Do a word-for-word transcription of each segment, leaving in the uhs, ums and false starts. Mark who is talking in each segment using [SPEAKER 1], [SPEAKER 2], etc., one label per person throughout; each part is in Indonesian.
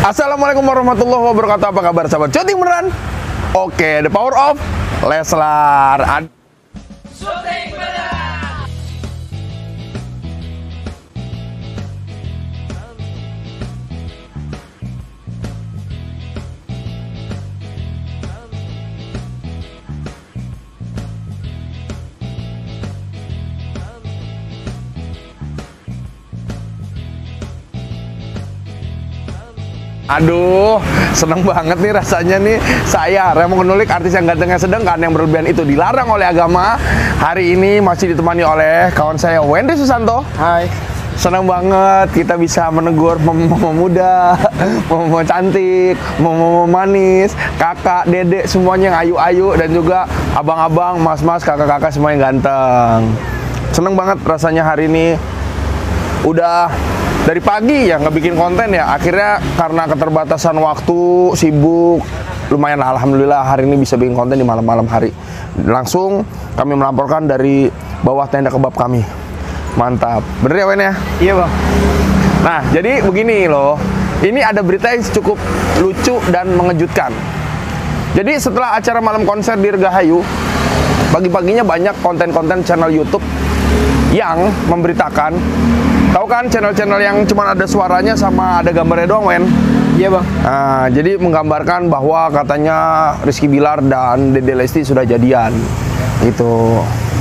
[SPEAKER 1] Assalamualaikum warahmatullahi wabarakatuh. Apa kabar sahabat Syuting Beneran? Oke, the power of Leslar. Ad Syuting Beneran. Aduh, seneng banget nih rasanya nih. Saya, Remo Kenulik, artis yang ganteng yang sedang kan yang berlebihan itu dilarang oleh agama. Hari ini masih ditemani oleh kawan saya Wendry Susanto.
[SPEAKER 2] Hai.
[SPEAKER 1] Senang banget kita bisa menegur mama muda, mama cantik, mama manis, kakak, dedek, semuanya yang ayu-ayu, dan juga abang-abang, mas-mas, kakak-kakak semua yang ganteng. Seneng banget rasanya hari ini. Udah dari pagi ya nggak bikin konten ya, akhirnya karena keterbatasan waktu, sibuk, lumayan alhamdulillah hari ini bisa bikin konten di malam-malam hari. Langsung kami melaporkan dari bawah tenda kebab kami. Mantap, bener ya Wen ya?
[SPEAKER 2] Iya bang.
[SPEAKER 1] Nah jadi begini loh, ini ada berita yang cukup lucu dan mengejutkan. Jadi setelah acara malam konser di Dirgahayu, pagi-paginya banyak konten-konten channel YouTube yang memberitakan. Tahu kan channel-channel yang cuma ada suaranya sama ada gambarnya doang, Wen?
[SPEAKER 2] Iya bang.
[SPEAKER 1] Nah, jadi menggambarkan bahwa katanya Rizky Bilar dan Dede Lesti sudah jadian, gitu.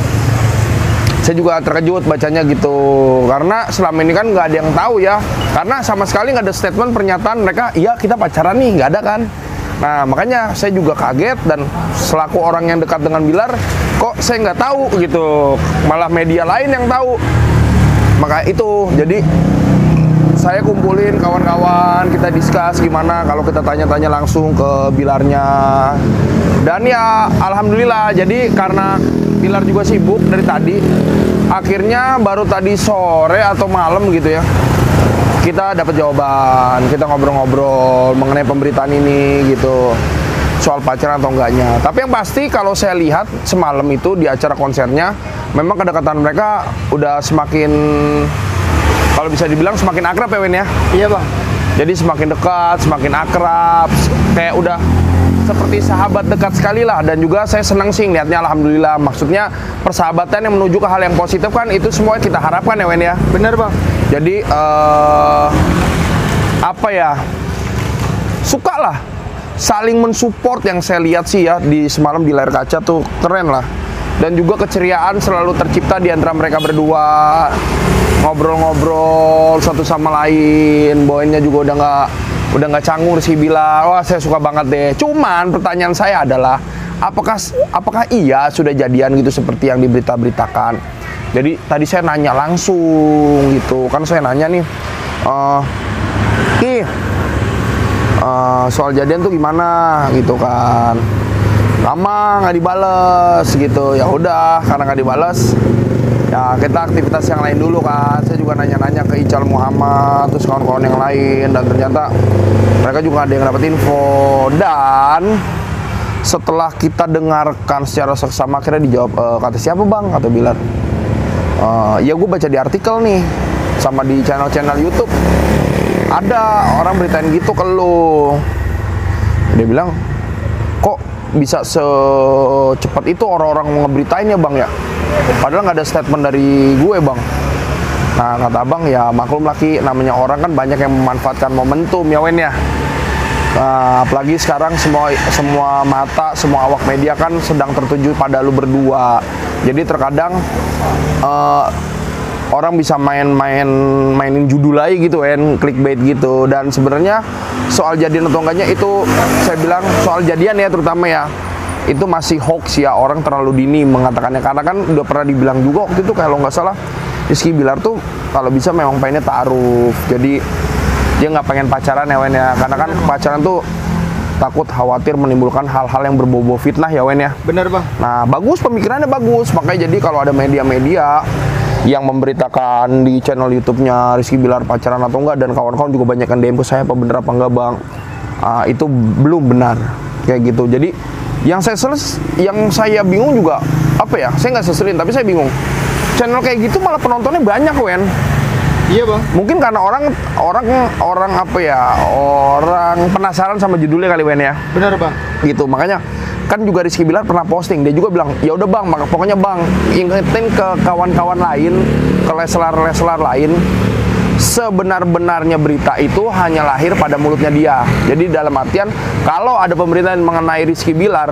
[SPEAKER 1] Saya juga terkejut bacanya gitu, karena selama ini kan nggak ada yang tahu ya, karena sama sekali nggak ada statement pernyataan mereka, iya kita pacaran nih, nggak ada kan. Nah makanya saya juga kaget, dan selaku orang yang dekat dengan Bilar, kok saya nggak tahu gitu, malah media lain yang tahu. Maka itu, jadi saya kumpulin kawan-kawan, kita discuss gimana kalau kita tanya-tanya langsung ke Bilarnya. Dan ya alhamdulillah, jadi karena Bilar juga sibuk dari tadi, akhirnya baru tadi sore atau malam gitu ya, kita dapat jawaban, kita ngobrol-ngobrol mengenai pemberitaan ini gitu, soal pacaran atau enggaknya. Tapi yang pasti kalau saya lihat semalam itu di acara konsernya, memang kedekatan mereka udah semakin, kalau bisa dibilang semakin akrab ya Wen ya?
[SPEAKER 2] Iya bang.
[SPEAKER 1] Jadi semakin dekat, semakin akrab, kayak udah seperti sahabat dekat sekali lah. Dan juga saya senang sih lihatnya, alhamdulillah. Maksudnya persahabatan yang menuju ke hal yang positif kan, itu semua kita harapkan ya Wen ya?
[SPEAKER 2] Bener bang.
[SPEAKER 1] Jadi uh, apa ya, suka lah saling mensupport. Yang saya lihat sih ya di semalam di layar kaca tuh keren lah. Dan juga keceriaan selalu tercipta di antara mereka berdua, ngobrol-ngobrol satu sama lain. Boynya juga udah nggak udah nggak canggung sih, bilang wah saya suka banget deh. Cuman pertanyaan saya adalah apakah apakah iya sudah jadian gitu seperti yang diberita-beritakan. Jadi tadi saya nanya langsung gitu kan, saya nanya nih uh, ih uh, soal jadian tuh gimana gitu kan. Lama nggak dibales gitu, ya udah karena nggak dibales ya kita aktivitas yang lain dulu kan. Saya juga nanya-nanya ke Ical Muhammad, terus kawan-kawan yang lain, dan ternyata mereka juga ada yang dapat info. Dan setelah kita dengarkan secara seksama, akhirnya dijawab, e, kata siapa bang? Kata Bilar, e, ya gue baca di artikel nih, sama di channel-channel YouTube ada orang beritain gitu ke lu. Dia bilang, kok bisa secepat itu orang-orang ngeberitain ya bang ya? Padahal nggak ada statement dari gue bang. Nah kata abang, ya maklum lagi, namanya orang kan banyak yang memanfaatkan momentum ya Wen ya. Nah, apalagi sekarang semua semua mata, semua awak media kan sedang tertuju pada lu berdua. Jadi terkadang uh, orang bisa main-main mainin judul aja gitu kan, clickbait gitu. Dan sebenarnya soal jadian atau enggaknya itu saya bilang soal jadian ya terutama ya, itu masih hoax ya, orang terlalu dini mengatakannya. Karena kan udah pernah dibilang juga waktu itu kalau nggak salah, Rizky Bilar tuh kalau bisa memang pengennya ta'aruf. Jadi dia nggak pengen pacaran ya Wen ya, karena kan pacaran tuh takut khawatir menimbulkan hal-hal yang berbau-bau fitnah ya Wen ya.
[SPEAKER 2] Bener bang.
[SPEAKER 1] Nah bagus, pemikirannya bagus. Makanya jadi kalau ada media-media yang memberitakan di channel YouTube-nya Rizky Bilar pacaran atau enggak, dan kawan-kawan juga banyak yang D M ke saya, apa bener apa enggak bang, uh, itu belum benar kayak gitu. Jadi yang saya seles, yang saya bingung juga apa ya, saya nggak seselin tapi saya bingung, channel kayak gitu malah penontonnya banyak Wen.
[SPEAKER 2] Iya bang.
[SPEAKER 1] Mungkin karena orang orang orang apa ya, orang penasaran sama judulnya kali Wen ya.
[SPEAKER 2] Benar bang.
[SPEAKER 1] Gitu, makanya kan juga Rizky Bilar pernah posting, dia juga bilang ya udah bang, maka pokoknya bang ingetin ke kawan-kawan lain, ke leselar-leselar lain, sebenar-benarnya berita itu hanya lahir pada mulutnya dia. Jadi dalam artian kalau ada pemberitaan mengenai Rizky Bilar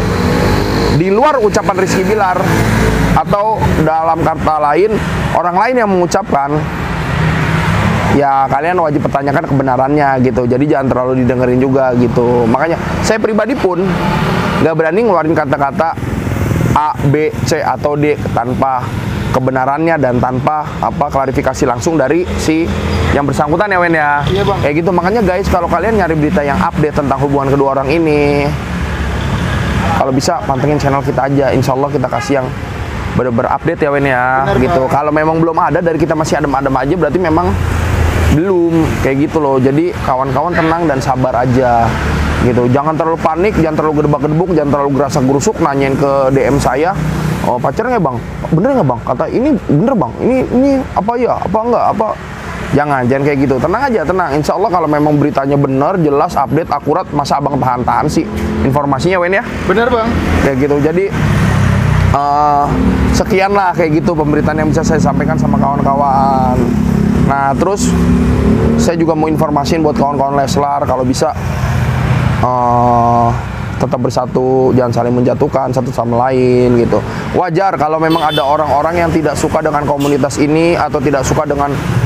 [SPEAKER 1] di luar ucapan Rizky Bilar atau dalam kata lain orang lain yang mengucapkan, ya kalian wajib pertanyakan kebenarannya gitu. Jadi jangan terlalu didengerin juga gitu. Makanya saya pribadi pun nggak berani ngeluarin kata-kata A, B, C atau D tanpa kebenarannya dan tanpa apa klarifikasi langsung dari si yang bersangkutan ya Wen ya.
[SPEAKER 2] Iya bang.
[SPEAKER 1] Kayak gitu. Makanya guys, kalau kalian nyari berita yang update tentang hubungan kedua orang ini, kalau bisa pantengin channel kita aja. Insya Allah kita kasih yang bener-bener update ya Wen ya.
[SPEAKER 2] Bener,
[SPEAKER 1] gitu.
[SPEAKER 2] bang.
[SPEAKER 1] Kalau memang belum ada dari kita masih adem-adem aja, berarti memang belum kayak gitu loh. Jadi kawan-kawan tenang dan sabar aja gitu. Jangan terlalu panik, jangan terlalu gedebak-gedebuk, jangan terlalu gerasak-gerusuk nanyain ke D M saya, oh pacarnya bang, bener nggak bang? Kata ini bener bang, ini ini apa ya, apa enggak, apa? Jangan, jangan kayak gitu. Tenang aja, tenang. Insya Allah kalau memang beritanya bener, jelas, update, akurat, masa abang tahan-tahan sih informasinya Wen ya?
[SPEAKER 2] Benar bang.
[SPEAKER 1] Kayak gitu. Jadi uh, sekian lah kayak gitu pemberitaan yang bisa saya sampaikan sama kawan-kawan. Nah terus saya juga mau informasiin buat kawan-kawan Leslar, kalau bisa Uh, tetap bersatu, jangan saling menjatuhkan satu sama lain gitu. Wajar kalau memang ada orang-orang yang tidak suka dengan komunitas ini atau tidak suka dengan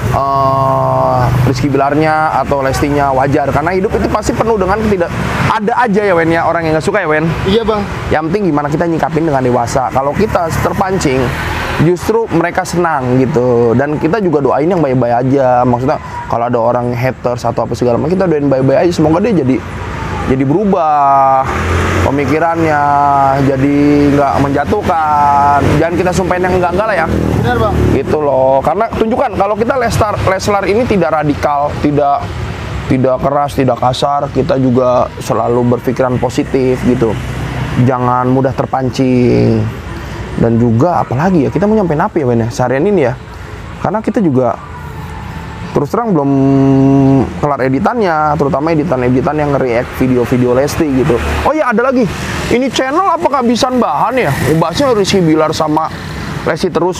[SPEAKER 1] uh, Rizky Bilarnya atau Lestinya, wajar karena hidup itu pasti penuh dengan tidak ada aja ya Wen ya orang yang nggak suka ya Wen.
[SPEAKER 2] Iya bang.
[SPEAKER 1] Yang penting gimana kita nyikapin dengan dewasa. Kalau kita terpancing, justru mereka senang gitu. Dan kita juga doain yang baik-baik aja. Maksudnya kalau ada orang haters atau apa segala macam, kita doain baik-baik aja. Semoga dia jadi jadi berubah pemikirannya, jadi nggak menjatuhkan. Jangan kita sumpahin yang enggak-enggak lah ya.
[SPEAKER 2] Benar bang.
[SPEAKER 1] Gitu loh. Karena tunjukkan kalau kita Leslar Leslar ini tidak radikal, tidak tidak keras, tidak kasar. Kita juga selalu berpikiran positif gitu. Jangan mudah terpancing. Dan juga apalagi ya, kita mau nyampein apa ya Wen ya seharian ini ya. Karena kita juga terus terang belum kelar editannya, terutama editan-editan yang nge-react video-video Lesti gitu. Oh iya ada lagi, ini channel apa kehabisan bahan ya? Bahasnya Rizky Bilar sama Lesti terus.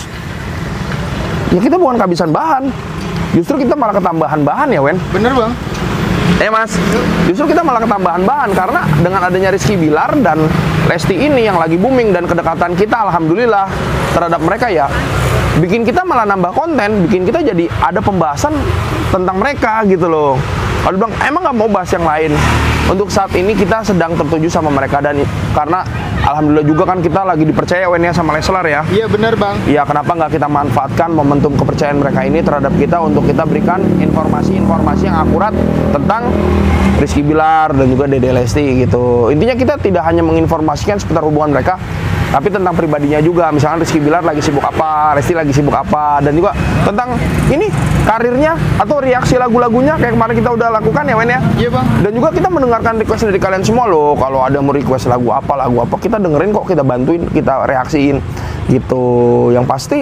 [SPEAKER 1] Ya kita bukan kehabisan bahan, justru kita malah ketambahan bahan ya Wen.
[SPEAKER 2] Bener bang.
[SPEAKER 1] Eh mas, justru kita malah ketambahan bahan karena dengan adanya Rizky Bilar dan Lesti ini yang lagi booming dan kedekatan kita alhamdulillah terhadap mereka ya, bikin kita malah nambah konten, bikin kita jadi ada pembahasan tentang mereka gitu loh. Kalau bilang emang nggak mau bahas yang lain, untuk saat ini kita sedang tertuju sama mereka dan karena alhamdulillah juga kan kita lagi dipercaya Wen ya sama Leslar ya.
[SPEAKER 2] Iya benar bang.
[SPEAKER 1] Ya kenapa nggak kita manfaatkan momentum kepercayaan mereka ini terhadap kita untuk kita berikan informasi-informasi yang akurat tentang Rizky Bilar dan juga Dede Lesti gitu. Intinya kita tidak hanya menginformasikan seputar hubungan mereka, tapi tentang pribadinya juga. Misalnya Rizky Bilar lagi sibuk apa, Lesti lagi sibuk apa, dan juga tentang ini karirnya atau reaksi lagu-lagunya kayak kemarin kita udah lakukan ya Wen ya.
[SPEAKER 2] Iya bang.
[SPEAKER 1] Dan juga kita mendengarkan request dari kalian semua loh. Kalau ada mau request lagu apa, lagu apa, kita dengerin kok, kita bantuin, kita reaksiin gitu. Yang pasti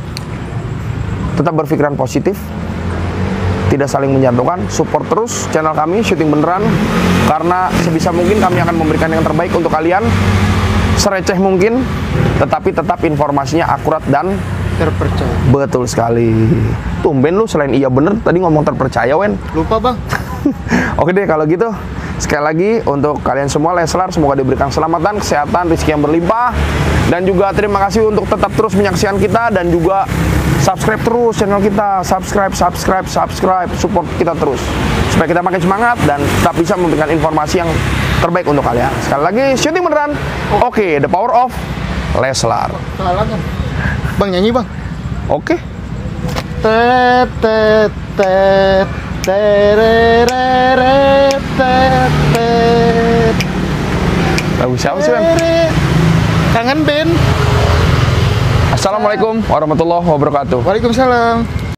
[SPEAKER 1] tetap berpikiran positif, tidak saling menjatuhkan, support terus channel kami Syuting Beneran karena sebisa mungkin kami akan memberikan yang terbaik untuk kalian, sereceh mungkin, tetapi tetap informasinya akurat dan
[SPEAKER 2] Terpercaya.
[SPEAKER 1] betul sekali. Tumben lu selain iya bener tadi ngomong terpercaya Wen.
[SPEAKER 2] Lupa bang.
[SPEAKER 1] Oke deh kalau gitu, sekali lagi untuk kalian semua Leslar, semoga diberikan keselamatan, kesehatan, rezeki yang berlimpah, dan juga terima kasih untuk tetap terus menyaksikan kita dan juga subscribe terus channel kita, subscribe, subscribe, subscribe, support kita terus supaya kita makin semangat dan tetap bisa memberikan informasi yang terbaik untuk kalian. Sekali lagi Syuting Beneran. Oke, the power of Leslar.
[SPEAKER 2] Salah kan? Bang nyanyi bang.
[SPEAKER 1] Oke.
[SPEAKER 2] Tet tet tet tereret tet tet.
[SPEAKER 1] Lagu siapa sih Wen?
[SPEAKER 2] Kangen band.
[SPEAKER 1] Assalamualaikum warahmatullahi wabarakatuh.
[SPEAKER 2] Waalaikumsalam.